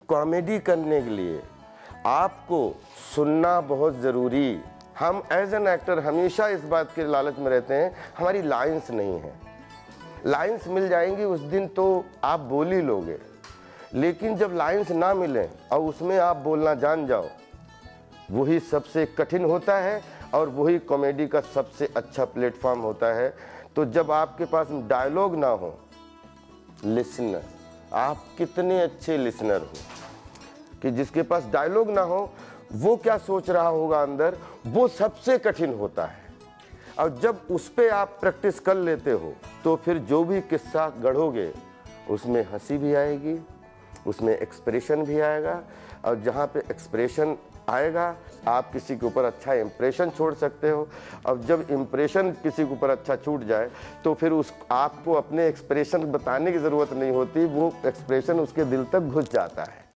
Comedy करने के लिए आपको सुनना बहुत ज़रूरी। हम एज एन एक्टर हमेशा इस बात के लालच में रहते हैं, हमारी लाइंस नहीं है। लाइंस मिल जाएंगी उस दिन तो आप बोल ही लोगे, लेकिन जब लाइंस ना मिले और उसमें आप बोलना जान जाओ, वही सबसे कठिन होता है और वही कॉमेडी का सबसे अच्छा प्लेटफॉर्म होता है। तो जब आपके पास डायलॉग ना हो, लिसनर, आप कितने अच्छे लिसनर हो कि जिसके पास डायलॉग ना हो वो क्या सोच रहा होगा अंदर, वो सबसे कठिन होता है। और जब उस पर आप प्रैक्टिस कर लेते हो तो फिर जो भी किस्सा गढ़ोगे उसमें हंसी भी आएगी, उसमें एक्सप्रेशन भी आएगा, और जहाँ पे एक्सप्रेशन आएगा आप किसी के ऊपर अच्छा इम्प्रेशन छोड़ सकते हो। और जब इम्प्रेशन किसी के ऊपर अच्छा छूट जाए तो फिर उस आपको अपने एक्सप्रेशन बताने की ज़रूरत नहीं होती, वो एक्सप्रेशन उसके दिल तक घुस जाता है।